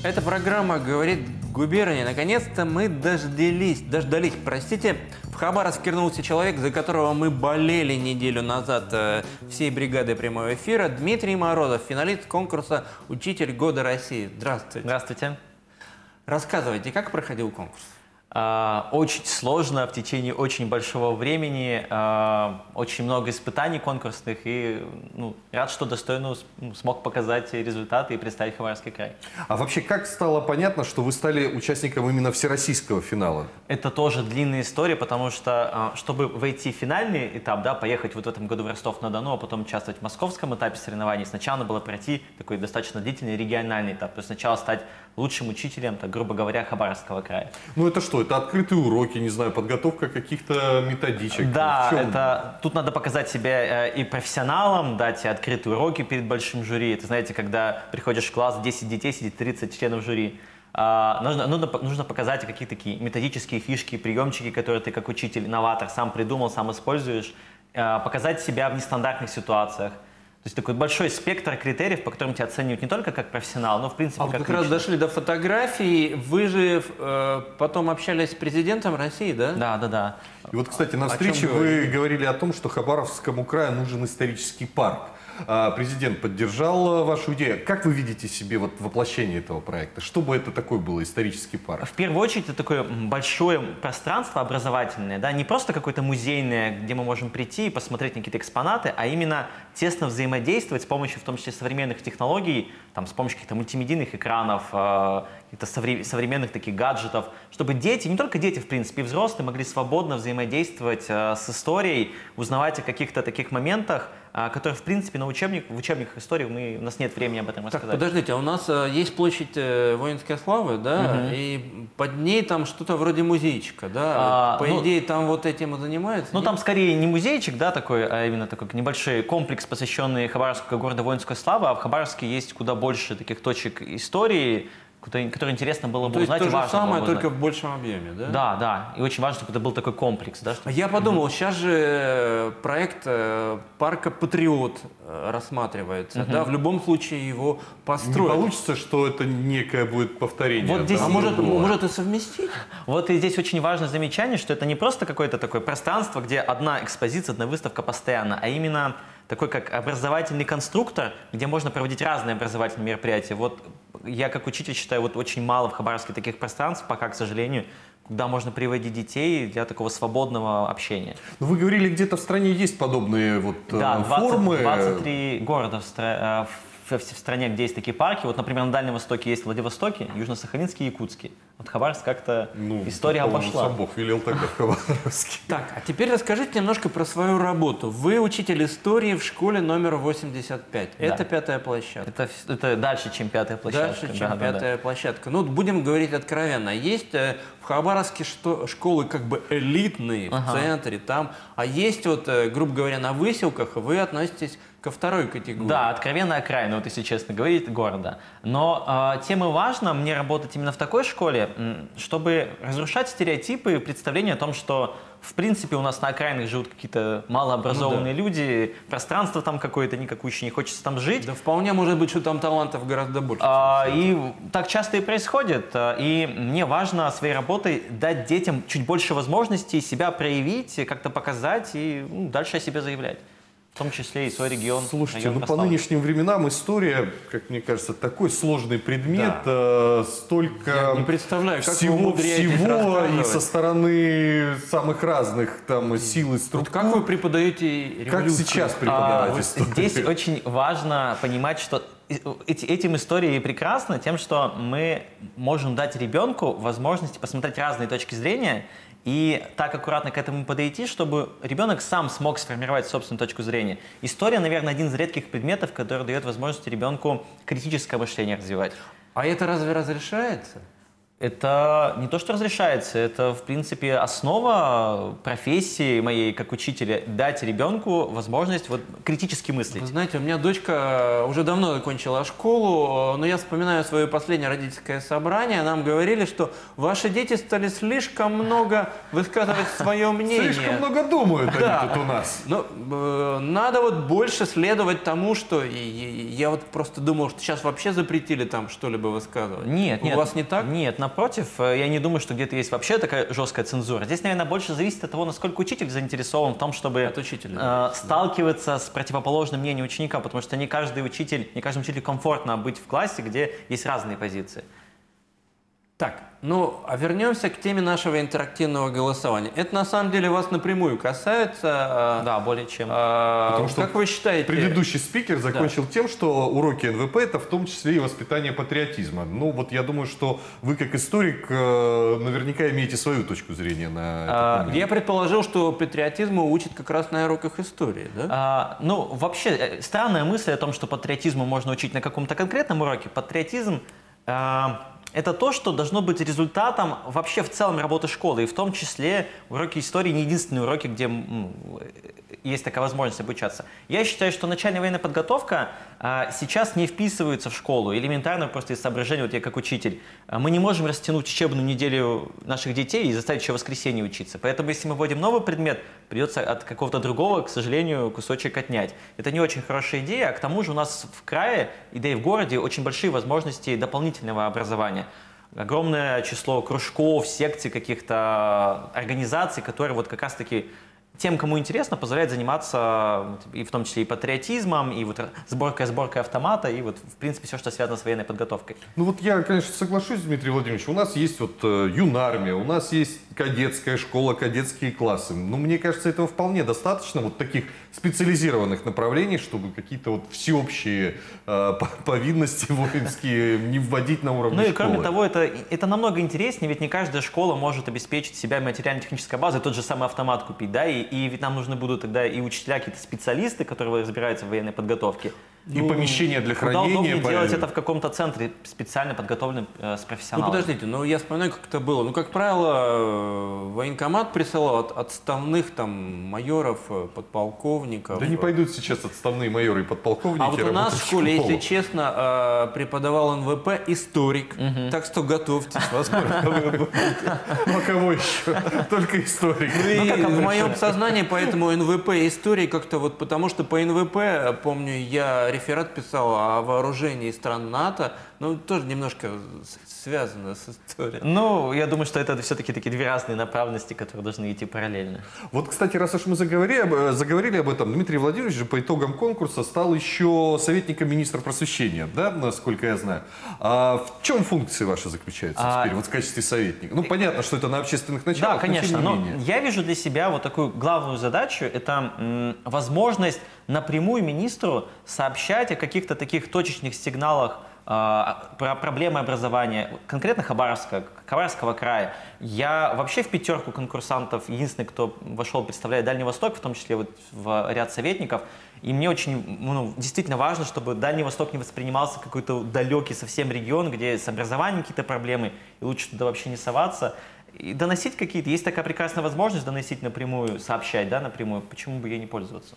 Эта программа «Говорит губерния». Наконец-то мы дождались. Простите, в Хабаровск вернулся человек, за которого мы болели неделю назад всей бригадой прямого эфира. Дмитрий Морозов, финалист конкурса «Учитель года России». Здравствуйте. Здравствуйте. Рассказывайте, как проходил конкурс? Очень сложно, в течение очень большого времени, очень много испытаний конкурсных, и рад, что достойно смог показать результаты и представить Хабаровский край. А вообще, как стало понятно, что вы стали участником именно всероссийского финала? Это тоже длинная история, потому что, чтобы войти в финальный этап, да, поехать вот в этом году в Ростов-на-Дону, а потом участвовать в московском этапе соревнований, сначала надо было пройти такой достаточно длительный региональный этап, то есть сначала стать лучшим учителем, так, грубо говоря, Хабаровского края. Ну это что? Это открытые уроки, не знаю, подготовка каких-то методичек? Да, тут надо показать себя и профессионалом, дать открытые уроки перед большим жюри. Это, знаете, когда приходишь в класс, 10 детей сидит, 30 членов жюри. Нужно показать какие-то такие методические фишки, приемчики, которые ты как учитель, новатор сам придумал, сам используешь. Показать себя в нестандартных ситуациях. То есть такой большой спектр критериев, по которым тебя оценивают не только как профессионал, но в принципе как как раз дошли до фотографий. Вы же потом общались с президентом России, да? Да. И вот, кстати, на встрече вы говорили о том, что Хабаровскому краю нужен исторический парк. Президент поддержал вашу идею. Как вы видите себе вот воплощение этого проекта? Что бы это такое было, исторический парк? В первую очередь, это такое большое пространство образовательное, да, не просто какое-то музейное, где мы можем прийти и посмотреть на какие-то экспонаты, а именно тесно взаимодействовать с помощью, в том числе, современных технологий, там, с помощью каких-то мультимедийных экранов, каких-то современных таких гаджетов, чтобы дети, не только дети, в принципе, и взрослые могли свободно взаимодействовать с историей, узнавать о каких-то таких моментах, которые, в принципе, в учебниках истории у нас нет времени об этом рассказать. Так, подождите, а у нас есть площадь воинской славы, да, и под ней там что-то вроде музейчика, да? По идее, там вот этим и занимаются? Ну, там скорее не музейчик, да, такой, а именно такой небольшой комплекс, посвященный Хабаровску как городу воинской славы, а в Хабаровске есть куда больше таких точек истории, которые интересно было бы узнать. То есть то же самое, только в большем объеме, да? Да. И очень важно, чтобы это был такой комплекс. Да, чтобы... Я подумал, сейчас же проект парка «Патриот» рассматривается. Да? В любом случае его построят. Не получится, что это некое будет повторение? Вот здесь может и совместить? Вот и здесь очень важное замечание, что это не просто какое-то такое пространство, где одна экспозиция, одна выставка постоянно, а именно такой как образовательный конструктор, где можно проводить разные образовательные мероприятия. Вот я как учитель считаю, вот очень мало в Хабаровске таких пространств, пока, к сожалению, куда можно приводить детей для такого свободного общения. Но вы говорили, где-то в стране есть подобные формы. 23 города в стране, где есть такие парки. Вот, например, на Дальнем Востоке есть Владивостоке, Южно-Сахалинске и Якутске. Вот Хабаровск как-то история обошла. Сам Бог велел тогда в Хабаровске. Так, а теперь расскажите немножко про свою работу. Вы учитель истории в школе номер 85. Да. Это пятая площадка. Это дальше, чем пятая площадка. Дальше, чем пятая площадка. Ну, будем говорить откровенно. Есть в Хабаровске школы как бы элитные в центре, там, а есть вот, грубо говоря, на выселках, вы относитесь ко второй категории. Да, откровенно окраина, вот если честно говорить, города. Но тем и важно мне работать именно в такой школе, чтобы разрушать стереотипы и представления о том, что в принципе у нас на окраинах живут какие-то малообразованные люди, пространство там какое-то никакущее, не хочется там жить. Да вполне может быть, что там талантов гораздо больше. И так часто и происходит. И мне важно своей работой дать детям чуть больше возможностей себя проявить, как-то показать и дальше о себе заявлять. В том числе и свой регион. Слушайте, по нынешним временам история, как мне кажется, такой сложный предмет, столько я не представляю, как всего и со стороны самых разных там сил и структур. Вот как вы преподаете революцию? Как сейчас преподавать историю? Здесь очень важно понимать, что этим история прекрасна тем, что мы можем дать ребенку возможность посмотреть разные точки зрения и так аккуратно к этому подойти, чтобы ребенок сам смог сформировать собственную точку зрения. История, наверное, один из редких предметов, который дает возможность ребенку критическое мышление развивать. А это разве разрешается? Это не то, что разрешается, это, в принципе, основа профессии моей как учителя. Дать ребенку возможность вот критически мыслить. Вы знаете, у меня дочка уже давно закончила школу, но я вспоминаю свое последнее родительское собрание. Нам говорили, что ваши дети стали слишком много высказывать свое мнение. Слишком много думают они тут у нас. Ну, надо вот больше следовать тому, что... Я вот просто думал, что сейчас вообще запретили там что-либо высказывать. Нет, У вас не так? Нет, напротив, я не думаю, что где-то есть вообще такая жесткая цензура. Здесь, наверное, больше зависит от того, насколько учитель заинтересован в том, чтобы От учителя, сталкиваться с противоположным мнением ученика, потому что не каждому учителю комфортно быть в классе, где есть разные позиции. Так, ну, а вернемся к теме нашего интерактивного голосования. Это на самом деле вас напрямую касается. Да, более чем. Потому что как вы считаете? Предыдущий спикер закончил тем, что уроки НВП это в том числе и воспитание патриотизма. Ну вот я думаю, что вы как историк наверняка имеете свою точку зрения на этот момент. Я предположил, что патриотизму учат как раз на уроках истории, да? Ну, вообще, странная мысль о том, что патриотизму можно учить на каком-то конкретном уроке. Патриотизм это то, что должно быть результатом вообще в целом работы школы. И в том числе уроки истории не единственные уроки, где есть такая возможность обучаться. Я считаю, что начальная военная подготовка сейчас не вписывается в школу. Элементарно просто из соображения, вот я как учитель. Мы не можем растянуть учебную неделю наших детей и заставить еще в воскресенье учиться. Поэтому если мы вводим новый предмет, придется от какого-то другого, к сожалению, кусочек отнять. Это не очень хорошая идея, а к тому же у нас в крае, да и в городе, очень большие возможности дополнительного образования. Огромное число кружков, секций, каких-то организаций, которые вот как раз-таки тем, кому интересно, позволяет заниматься и в том числе и патриотизмом, и вот сборкой автомата, и вот в принципе все, что связано с военной подготовкой. Ну вот я, конечно, соглашусь, Дмитрий Владимирович, у нас есть вот юнармия, у нас есть кадетская школа, кадетские классы. Но мне кажется, этого вполне достаточно, вот таких специализированных направлений, чтобы какие-то вот всеобщие повинности воинские не вводить на уровне школы. Ну и кроме того, это намного интереснее, ведь не каждая школа может обеспечить себя материально-технической базой, тот же самый автомат купить, да, и ведь нам нужны будут тогда и учителя, какие-то специалисты, которые разбираются в военной подготовке. И помещения для хранения. Куда удобнее делать это в каком-то центре, специально подготовленным с профессионалом. Ну подождите, я вспоминаю, как это было. Ну, как правило, военкомат присылал от отставных там майоров, подполковников. Да не пойдут сейчас отставные майоры и подполковники. А вот у нас в школе, если честно, преподавал НВП историк. Так что готовьтесь, возможно, вы будете. Ну а кого еще? Только историк. Ну, как в моем сознании, поэтому НВП и истории как-то вот, потому что по НВП, помню, я реферат писал о вооружении стран НАТО, тоже немножко связано с историей. Ну, я думаю, что это все-таки такие две разные направленности, которые должны идти параллельно. Вот, кстати, раз уж мы заговорили об этом, Дмитрий Владимирович же по итогам конкурса стал еще советником министра просвещения, да, насколько я знаю. А в чем функции ваши заключаются теперь, вот в качестве советника? Ну, понятно, что это на общественных началах, да, конечно, но тем не менее. Я вижу для себя вот такую главную задачу, это возможность напрямую министру сообщать о каких-то таких точечных сигналах про проблемы образования, конкретно Хабаровского края. Я вообще в пятерку конкурсантов единственный, кто вошел, представляет Дальний Восток, в том числе вот в ряд советников. И мне очень действительно важно, чтобы Дальний Восток не воспринимался как какой-то далекий совсем регион, где с образованием какие-то проблемы, и лучше туда вообще не соваться. И доносить какие-то, есть такая прекрасная возможность доносить напрямую, сообщать, да, напрямую, почему бы ей не пользоваться?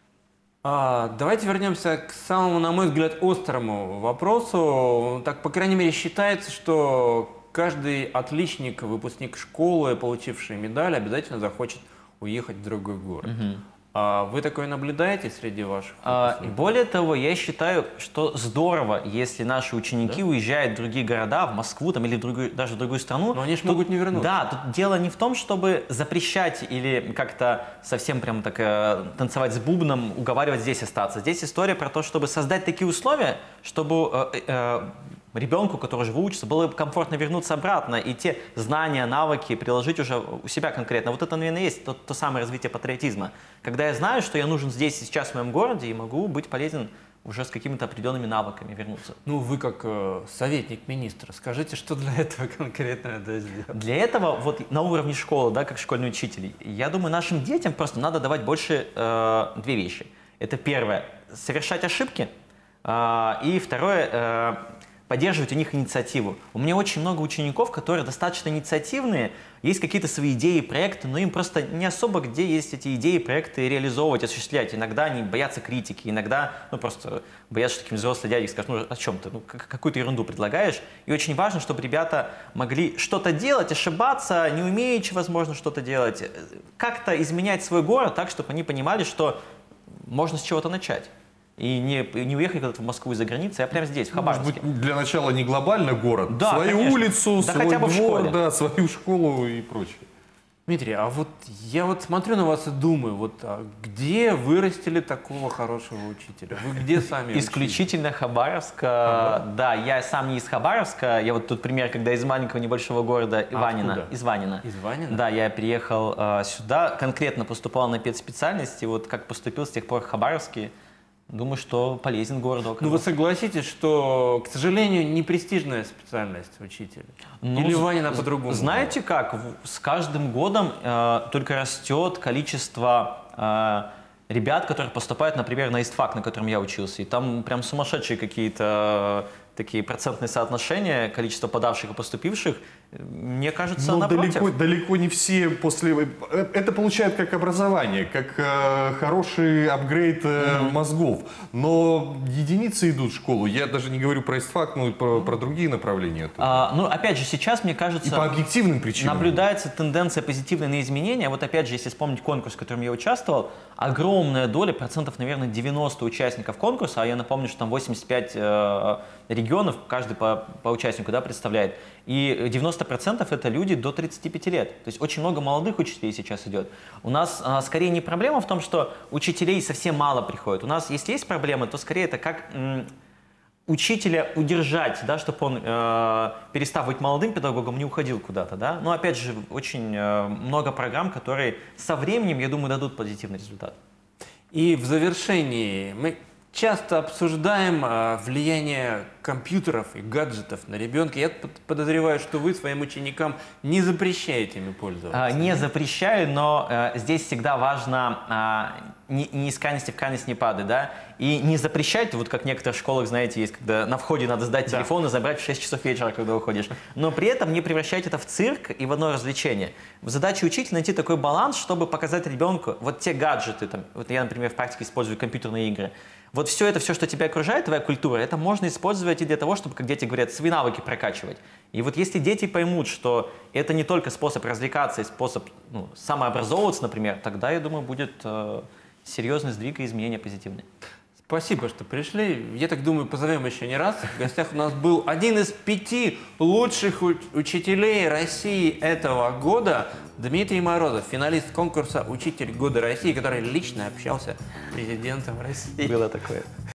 Давайте вернемся к самому, на мой взгляд, острому вопросу. Так, по крайней мере, считается, что каждый отличник, выпускник школы, получивший медаль, обязательно захочет уехать в другой город. Вы такое наблюдаете среди ваших выпускников? Более того, я считаю, что здорово, если наши ученики уезжают в другие города, в Москву там, или даже в другую страну. Но они же могут не вернуться. Да, тут дело не в том, чтобы запрещать или как-то совсем прям так танцевать с бубном, уговаривать здесь остаться. Здесь история про то, чтобы создать такие условия, чтобы ребенку, который уже выучится, было комфортно вернуться обратно и те знания, навыки приложить уже у себя конкретно. Вот это, наверное, есть то самое развитие патриотизма. Когда я знаю, что я нужен здесь и сейчас в моем городе и могу быть полезен уже с какими-то определенными навыками вернуться. Ну, вы как советник министра, скажите, что для этого конкретно надо сделать? Для этого вот на уровне школы, да, как школьный учитель, я думаю, нашим детям просто надо давать больше две вещи. Это первое, совершать ошибки, и второе, поддерживать у них инициативу. У меня очень много учеников, которые достаточно инициативные, есть какие-то свои идеи, проекты, но им просто не особо где есть эти идеи, проекты реализовывать, осуществлять. Иногда они боятся критики, иногда просто боятся, что такие взрослые дяди скажут, ну о чем ты, ну какую-то ерунду предлагаешь. И очень важно, чтобы ребята могли что-то делать, ошибаться, не умеючи, возможно, что-то делать, как-то изменять свой город так, чтобы они понимали, что можно с чего-то начать. И не уехать куда-то в Москву из-за границы, а прямо здесь, в Хабаровске. Может быть, для начала не глобально город, да, свою конечно. улицу, да, свой хотя бы двор, да, свою школу и прочее. Дмитрий, а вот я вот смотрю на вас и думаю, вот где вырастили такого хорошего учителя? Вы где сами Исключительно Хабаровска. Да, я сам не из Хабаровска. Я вот тут пример, когда из маленького небольшого города Иванина. Откуда? Из Ванина. Из Ванина? Да, я приехал сюда, конкретно поступал на педспециальность, и вот как поступил с тех пор в Хабаровске, думаю, что полезен городу. Ну вы согласитесь, что, к сожалению, не престижная специальность учителя? Ну, или Ванина по-другому? Знаете как, с каждым годом только растет количество ребят, которые поступают, например, на ИСТФАК, на котором я учился. И там прям сумасшедшие какие-то такие процентные соотношения, количество подавших и поступивших. Мне кажется, напротив. Далеко не все после... Это получают как образование, как хороший апгрейд мозгов. Но единицы идут в школу. Я даже не говорю про ИСТФАК, но и про другие направления. Ну, опять же, сейчас, мне кажется... И по объективным причинам. Наблюдается тенденция позитивная на изменения. Вот опять же, если вспомнить конкурс, в котором я участвовал, огромная доля, процентов, наверное, 90 участников конкурса, а я напомню, что там 85 регионов, каждый по участнику, да, представляет. И 90% это люди до 35 лет. То есть очень много молодых учителей сейчас идет. У нас скорее не проблема в том, что учителей совсем мало приходит. У нас, если есть проблемы, то скорее это как учителя удержать, да, чтобы он, перестав быть молодым педагогом, не уходил куда-то. Да? Но опять же, очень много программ, которые со временем, я думаю, дадут позитивный результат. И в завершении мы часто обсуждаем влияние компьютеров и гаджетов на ребенка. Я подозреваю, что вы своим ученикам не запрещаете ими пользоваться. Не запрещаю, но здесь всегда важно не из крайности в крайность не падать, да, и не запрещать, вот как в некоторых школах, знаете, есть, когда на входе надо сдать телефон и забрать в 6 часов вечера, когда уходишь, но при этом не превращать это в цирк и в одно развлечение. Задача учителя найти такой баланс, чтобы показать ребенку вот те гаджеты, там, вот я, например, в практике использую компьютерные игры, вот все это, все, что тебя окружает, твоя культура, это можно использовать и для того, чтобы, как дети говорят, свои навыки прокачивать. И вот если дети поймут, что это не только способ развлекаться и способ самообразовываться, например, тогда, я думаю, будет серьезный сдвиг и изменения позитивные. Спасибо, что пришли. Я так думаю, позовем еще не раз. В гостях у нас был один из 5 лучших учителей России этого года, Дмитрий Морозов, финалист конкурса «Учитель года России», который лично общался с президентом России. Было такое.